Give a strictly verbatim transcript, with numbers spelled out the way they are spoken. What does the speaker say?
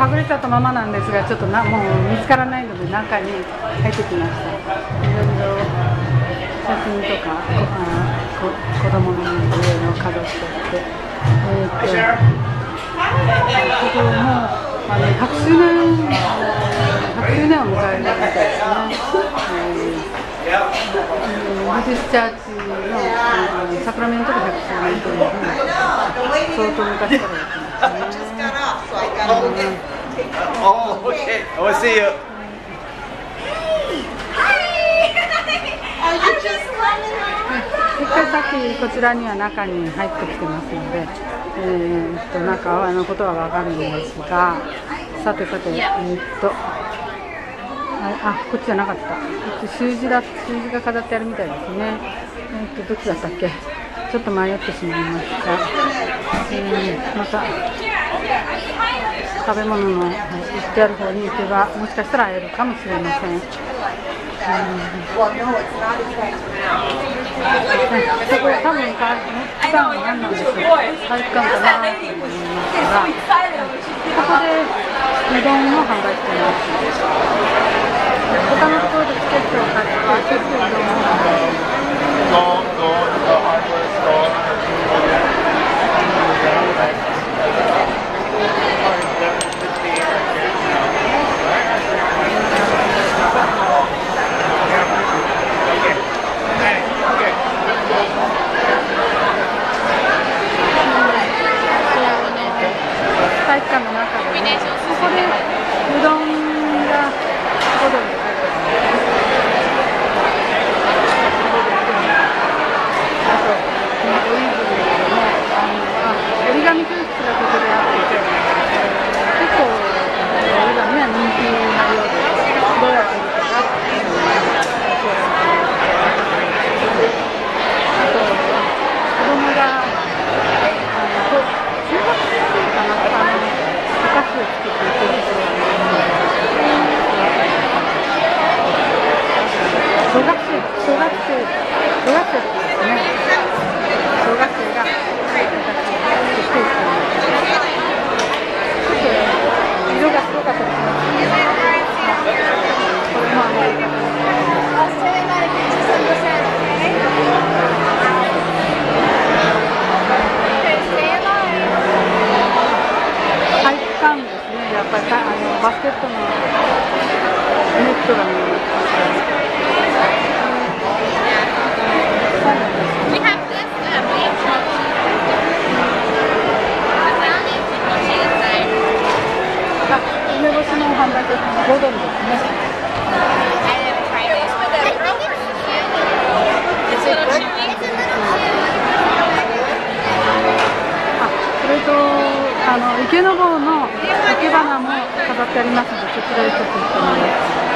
隠れちゃったままなんですが、ちょっとなもう見つからないので中に入ってきました。いろいろ写真とかあこ子供のものを飾ってあって、えー、っとここもあのひゃくしゅうねんひゃくしゅうねんを迎えるみたいですね。ブリティッシュチャーチのサクラメントがひゃくしゅうねんというふうに相当昔からやってますね。 Oh, okay. I will see you. Hi. I'm just running around. 一回さっきこちらには中に入ってきてますので、えー、っと中のことはわかるんですが、さてさて、えー、っとあ、あこっちじゃなかった。こっち習字だ習字が飾ってあるみたいですね。えー、っとどっちだったっけ？ちょっと迷ってしまいました。えー、また。食べ物の売ってある方に行けばもしかしたら会えるかもしれません。うん、そこ多分普段は何なんでしょう。体育館かなと思いますが、ここでうどんを販売しています。他のところでチケットを買ってちょっとうどんを販売しています。体育館の中でね、ここでうどんがごドルで買えます。あと、オリーブの折り紙教室がここであって、結構折り紙は人気なようです。どうやって売るかなっていうのをあと、子供が中学生かな、お菓子を作っていくんですよ。小学生、小学生、小学生ですね。小学生が作っていくんです。色がすごかったですね。これもアメリカです。体育館ですね。やっぱりあのバスケットのネットが見えます。梅干しの販売とごドルですね。あ、それとあの池の方の生け花も飾ってありますので、そちらへちょっと行ってみます。